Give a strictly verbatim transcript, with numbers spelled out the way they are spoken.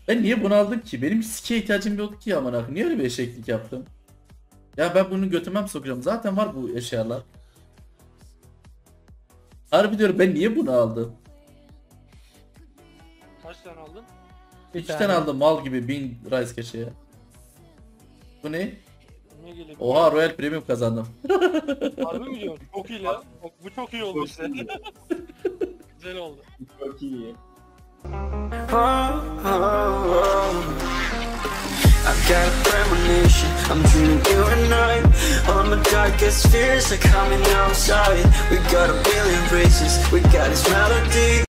Ben niye bunu aldım ki? Benim sike ihtiyacım yoktu ki aman akım. Niye öyle bir eşeklik yaptım? Ya ben bunu götüme mi sokacağım? Zaten var bu eşyalar. Harbi diyorum, ben niye bunu aldım? Kaç tane aldın? İki tane. tane aldım mal gibi bin rice keçeye. Bu ne? Ne geliyor? Oha, Royal Premium kazandım. Harbi mi diyorsun? Çok iyi lan. Bak, bu çok iyi oldu Çok işte. iyi. Güzel oldu. Çok iyi. I've got a premonition, I'm dreaming you and I. All my darkest fears are coming outside. We got a billion races, we got this melody.